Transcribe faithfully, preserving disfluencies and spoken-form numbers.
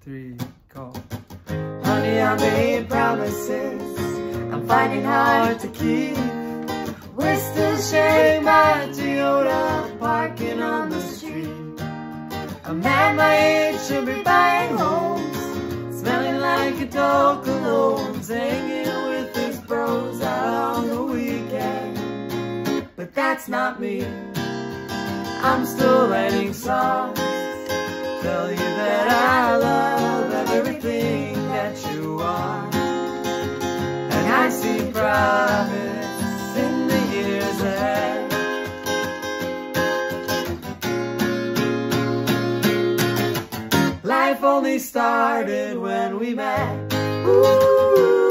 three, go. Honey, I made promises I'm finding hard to keep. We're still sharing my Toyota, parking on the street. A man my age should be buying homes, smelling like adult colognes, hanging with his bros out on the weekend. But that's not me. I'm still writing songs, tell you that I love everything that you are, and I see promise in the years ahead. Life only started when we met. Ooh.